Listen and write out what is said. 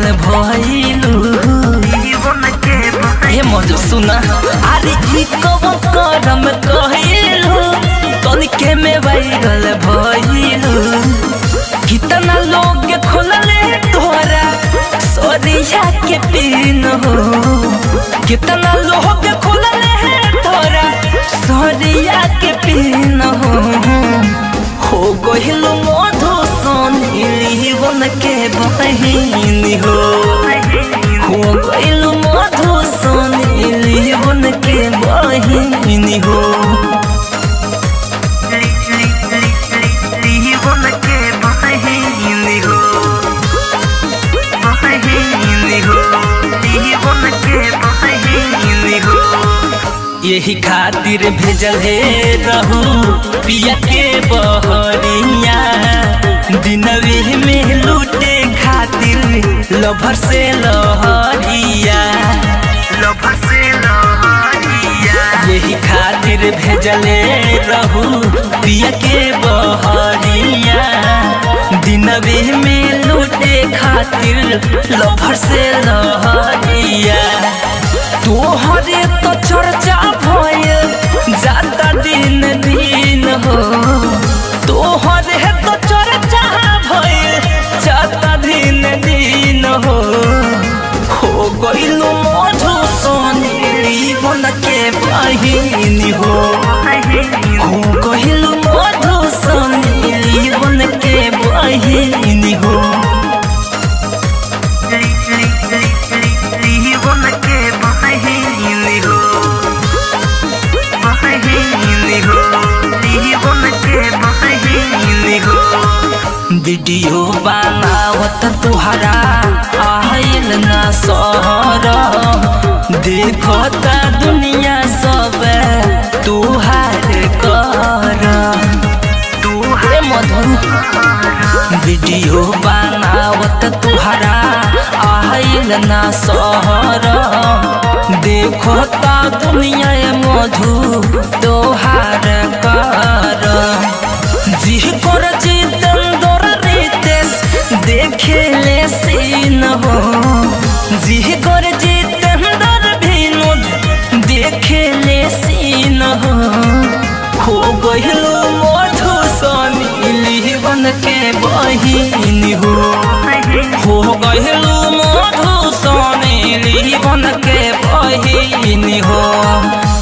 भइलू हे मधु सुना अरे ई कवन करम कहिलू तनिके में वायरल भइलू कितना लोग खोलले तोरा सोरिया के पिन हो कितना लोग खोलले तोरा सोरिया के पिन हो गइलू मधु सोनी बन के बहिनी हो गइलू मधु सोनी बन के बहिनी हो यही खातिर भेजल है रहू पिया के बहरिया दिनवे में लूटे खातिर लभर से लहरिया यही खातिर भेजल है रहू पिया के बहरिया दिनवे में लूटे खातिर लभर से लहरिया तोहरे तो चर्चा भइल जाता दिन दिन हो तोहरे तो चर्चा भइल जाता दिन दिन हो गइलू मधु सोनी बन के बहिनी हो गइलू मधु सोनी बन के बहिनी हो वीडियो बनावत तुहरा आइल ना सहर देखता दुनिया सब तुहार कर मधु वीडियो बनावत तुहरा आइल ना सहर देखता दुनिया मधु तुहार कर जी कर देखे ले सीन हो जी कर जितेंद्र विनोद देखे ले सीन हो गइलू मधु सोनी बन के बहिनी हो गइलू मधु सोनी बन के बहिनी हो।